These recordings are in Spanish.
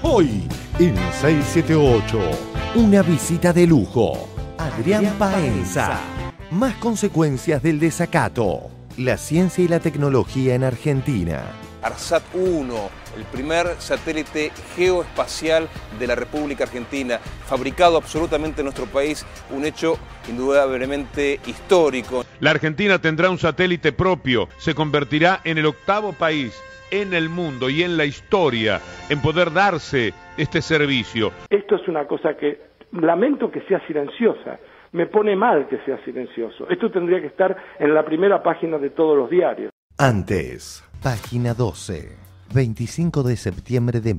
Hoy, en 678, una visita de lujo. Adrián Paenza. Más consecuencias del desacato. La ciencia y la tecnología en Argentina. ARSAT-1, el primer satélite geoespacial de la República Argentina, fabricado absolutamente en nuestro país, un hecho indudablemente histórico. La Argentina tendrá un satélite propio, se convertirá en el 8º país en el mundo y en la historia en poder darse este servicio. Esto es una cosa que lamento que sea silenciosa. Me pone mal que sea silencioso. Esto tendría que estar en la primera página de todos los diarios. Antes, página 12, 25 de septiembre de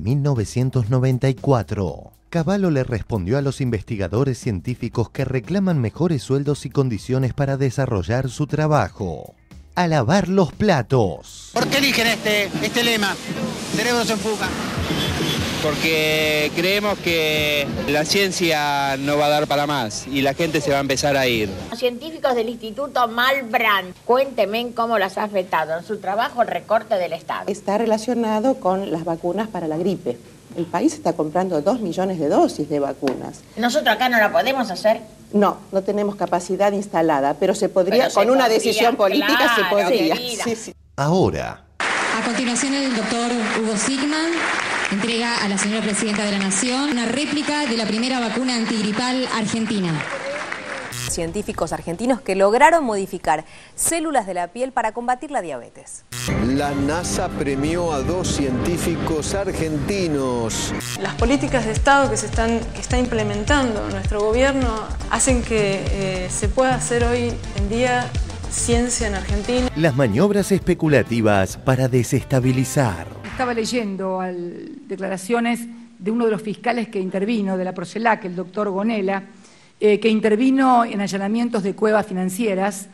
1994. Cavallo le respondió a los investigadores científicos que reclaman mejores sueldos y condiciones para desarrollar su trabajo. A lavar los platos. ¿Por qué eligen este lema? Cerebros en fuga. Porque creemos que la ciencia no va a dar para más y la gente se va a empezar a ir. Los científicos del Instituto Malbrand, cuénteme cómo las ha afectado en su trabajo el recorte del Estado. Está relacionado con las vacunas para la gripe. El país está comprando 2 millones de dosis de vacunas. ¿Nosotros acá no la podemos hacer? No tenemos capacidad instalada, pero se podría, con una decisión política, claro, se podría. Sí. Ahora. A continuación, el doctor Hugo Sigman entrega a la señora Presidenta de la Nación una réplica de la primera vacuna antigripal argentina. Científicos argentinos que lograron modificar células de la piel para combatir la diabetes. La NASA premió a 2 científicos argentinos. Las políticas de Estado que está implementando nuestro gobierno hacen que se pueda hacer hoy en día ciencia en Argentina. Las maniobras especulativas para desestabilizar. Estaba leyendo declaraciones de uno de los fiscales que intervino, de la Procelac, el doctor Gonela, que intervino en allanamientos de cuevas financieras,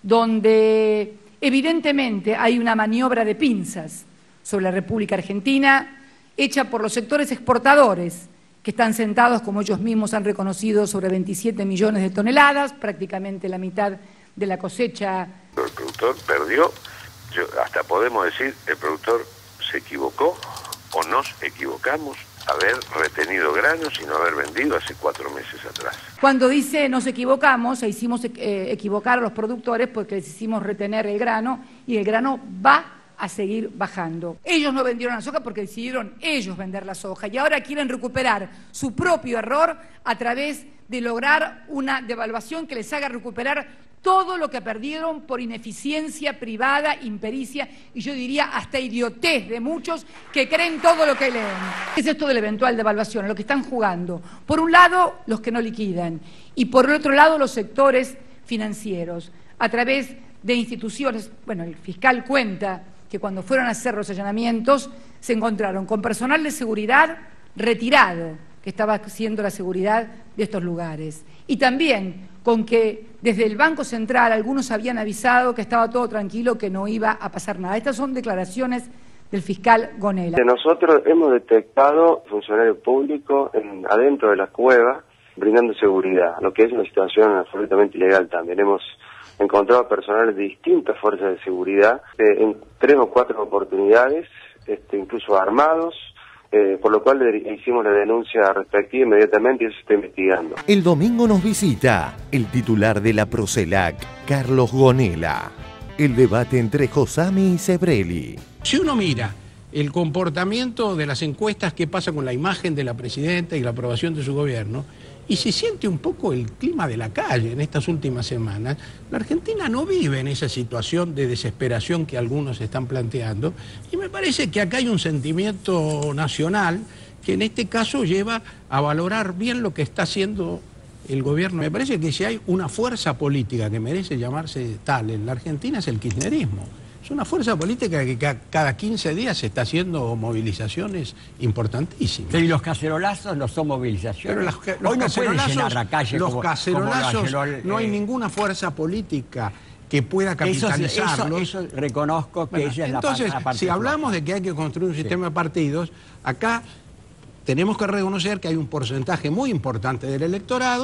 donde evidentemente hay una maniobra de pinzas sobre la República Argentina, hecha por los sectores exportadores, que están sentados, como ellos mismos han reconocido, sobre 27 millones de toneladas, prácticamente la mitad de la cosecha. El productor perdió, hasta podemos decir, el productor se equivocó o nos equivocamos haber retenido granos y no haber vendido hace 4 meses atrás. Cuando dice nos equivocamos, hicimos equivocar a los productores porque les hicimos retener el grano y el grano va a seguir bajando. Ellos no vendieron la soja porque decidieron ellos vender la soja y ahora quieren recuperar su propio error a través de lograr una devaluación que les haga recuperar todo lo que perdieron por ineficiencia privada, impericia y yo diría hasta idiotez de muchos que creen todo lo que leen. ¿Qué es esto de la eventual devaluación? Lo que están jugando. Por un lado, los que no liquidan y por el otro lado, los sectores financieros. A través de instituciones, bueno, el fiscal cuenta que cuando fueron a hacer los allanamientos se encontraron con personal de seguridad retirado que estaba haciendo la seguridad de estos lugares. Y también con que desde el Banco Central algunos habían avisado que estaba todo tranquilo, que no iba a pasar nada. Estas son declaraciones del fiscal Gonela. Nosotros hemos detectado funcionarios públicos adentro de las cuevas brindando seguridad, lo que es una situación absolutamente ilegal también. Hemos encontrado personal de distintas fuerzas de seguridad en 3 o 4 oportunidades, incluso armados, por lo cual hicimos la denuncia respectiva inmediatamente y eso se está investigando. El domingo nos visita el titular de la Procelac, Carlos Gonela. El debate entre Josami y Sebrelli. Si uno mira el comportamiento de las encuestas, qué pasa con la imagen de la presidenta y la aprobación de su gobierno, y se siente un poco el clima de la calle en estas últimas semanas, la Argentina no vive en esa situación de desesperación que algunos están planteando, y me parece que acá hay un sentimiento nacional que en este caso lleva a valorar bien lo que está haciendo el gobierno. Me parece que si hay una fuerza política que merece llamarse tal en la Argentina es el kirchnerismo. Es una fuerza política que cada 15 días está haciendo movilizaciones importantísimas. Y los cacerolazos no son movilizaciones. Pero hoy no puede llenar la calle los como cacerolazos, no hay ninguna fuerza política que pueda capitalizarlos. Eso reconozco que ella es entonces, la parte si hablamos de que hay que construir un sistema de partidos, acá tenemos que reconocer que hay un porcentaje muy importante del electorado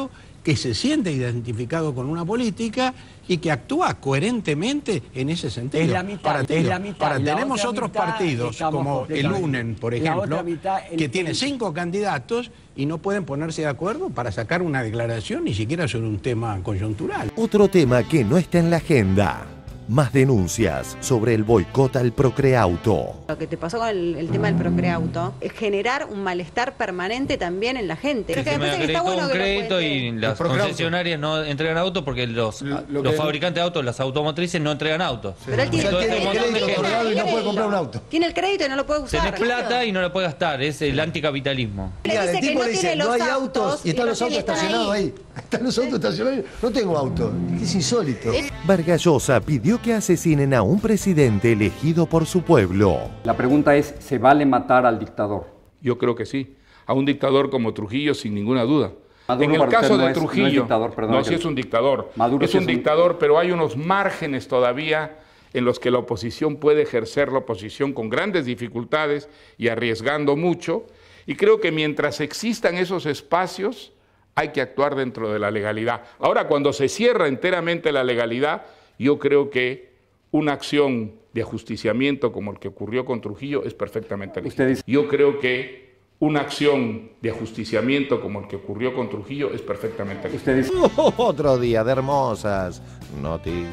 que se siente identificado con una política y que actúa coherentemente en ese sentido. Es la mitad, Ahora, tenemos otros partidos, como el UNEN, por ejemplo, que tiene 5 candidatos y no pueden ponerse de acuerdo para sacar una declaración ni siquiera sobre un tema coyuntural. Otro tema que no está en la agenda. Más denuncias sobre el boicot al Procreauto. Lo que te pasó con el tema del Procreauto es generar un malestar permanente también en la gente. Sí, se me acreditó un crédito y las concesionarias no entregan autos porque los fabricantes de autos, las automotrices, no entregan autos. Pero él tiene crédito otorgado y no puede comprar un auto. Tiene el crédito y no lo puede usar. Tenés plata y no lo puede gastar, es el anticapitalismo. El tipo le dice, no hay autos y están los autos estacionados ahí. Están los autos estacionados, no tengo auto. Es insólito. Vargas Llosa pidió que asesinen a un presidente elegido por su pueblo. La pregunta es, ¿se vale matar al dictador? Yo creo que sí. A un dictador como Trujillo, sin ninguna duda. Maduro, en el caso de Trujillo, no es dictador, perdón, sí es un dictador. Maduro es un dictador, pero hay unos márgenes todavía en los que la oposición puede ejercer la oposición con grandes dificultades y arriesgando mucho. Y creo que mientras existan esos espacios, hay que actuar dentro de la legalidad. Ahora, cuando se cierra enteramente la legalidad, yo creo que una acción de ajusticiamiento como el que ocurrió con Trujillo es perfectamente legítima. Yo creo que una acción de ajusticiamiento como el que ocurrió con Trujillo es perfectamente legítima. Otro día de hermosas noticias.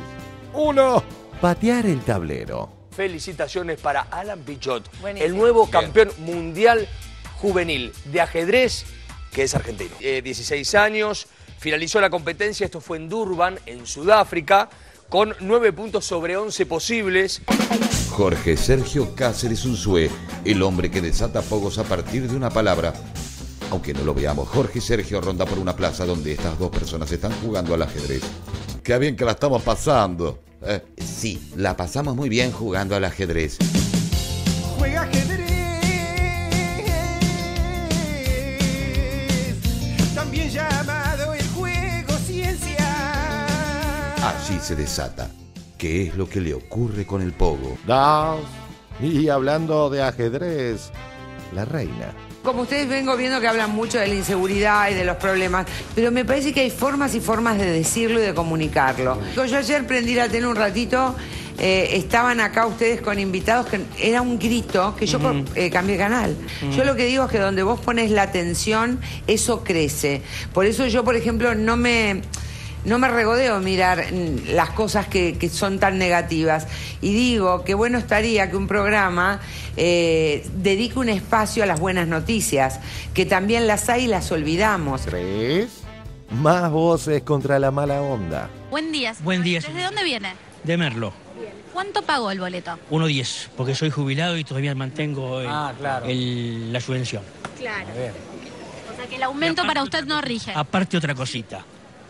1. Patear el tablero. Felicitaciones para Alan Pichot, el nuevo campeón mundial juvenil de ajedrez, que es argentino. 16 años, finalizó la competencia, esto fue en Durban, en Sudáfrica, con 9 puntos sobre 11 posibles. Jorge Sergio Cáceres Unzué, el hombre que desata pogos a partir de una palabra. Aunque no lo veamos, Jorge Sergio ronda por una plaza donde estas dos personas están jugando al ajedrez. Qué bien que la estamos pasando. Sí, la pasamos muy bien jugando al ajedrez. Juega ajedrez. También llamado el juego ciencia. Allí se desata. ¿Qué es lo que le ocurre con el pogo? Y hablando de ajedrez, la reina. Como ustedes vengo viendo que hablan mucho de la inseguridad y de los problemas, pero me parece que hay formas y formas de decirlo y de comunicarlo. Yo ayer prendí la tele un ratito, estaban acá ustedes con invitados, que era un grito, que yo cambié canal. Yo lo que digo es que donde vos pones la atención, eso crece. Por eso yo, por ejemplo, no me regodeo mirar las cosas que son tan negativas. Y digo que bueno estaría que un programa dedique un espacio a las buenas noticias, que también las hay y las olvidamos. 3. Más voces contra la mala onda. Buen día. Buen día. ¿Desde dónde viene? De Merlo. ¿Cuánto pagó el boleto? 1.10, porque soy jubilado y todavía mantengo la subvención. Claro. O sea que el aumento para usted no rige. Aparte otra cosita.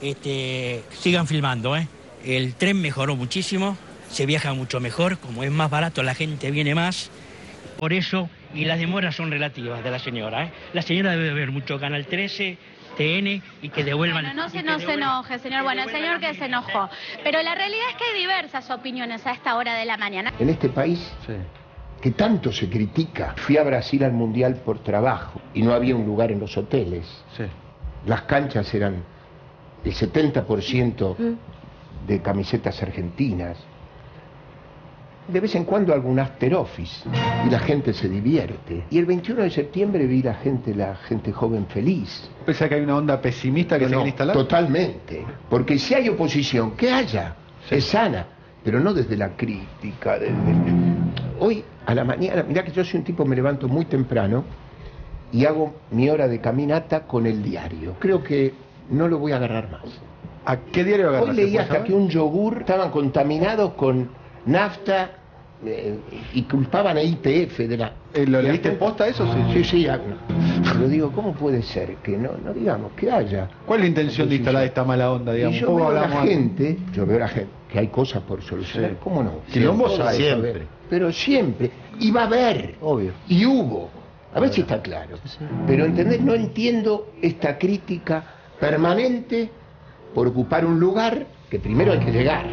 Sigan filmando, El tren mejoró muchísimo, se viaja mucho mejor, como es más barato la gente viene más, por eso, y las demoras son relativas de la señora, La señora debe ver mucho Canal 13, TN y que devuelvan... Bueno, no se enoje, señor. Bueno, el señor que se enojó. Pero la realidad es que hay diversas opiniones a esta hora de la mañana. En este país, que tanto se critica, fui a Brasil al Mundial por trabajo y no había un lugar en los hoteles. Las canchas eran el 70% de camisetas argentinas. De vez en cuando algún after office y la gente se divierte. Y el 21 de septiembre vi la gente joven feliz. ¿Pensás que hay una onda pesimista que se quiere instalar? Totalmente. Porque si hay oposición, que haya, es sana, pero no desde la crítica. Hoy a la mañana, mirá que yo soy un tipo, me levanto muy temprano y hago mi hora de caminata con el diario. Creo que no lo voy a agarrar más. ¿A qué diario agarras? Hoy leí hasta que un yogur estaban contaminados con nafta y culpaban a YPF de la... ¿Lo leíste posta eso? Sí. Pero digo, ¿cómo puede ser que no digamos, que haya? ¿Cuál es la intención de instalar esta mala onda, digamos? Y yo veo a la gente que hay cosas por solucionar, ¿cómo no? Quilombos siempre. Pero siempre. Y va a haber. Obvio. Y hubo. A ver si está claro. Pero ¿entendés? No entiendo esta crítica permanente por ocupar un lugar que primero hay que llegar.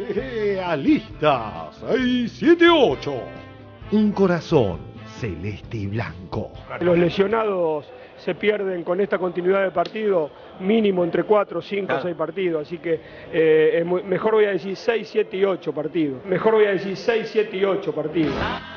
Lista 678. Un corazón celeste y blanco. Los lesionados se pierden con esta continuidad de partido mínimo entre 4, 5, 6 partidos, así que mejor voy a decir 6, 7 y 8 partidos. Mejor voy a decir 6, 7 y 8 partidos.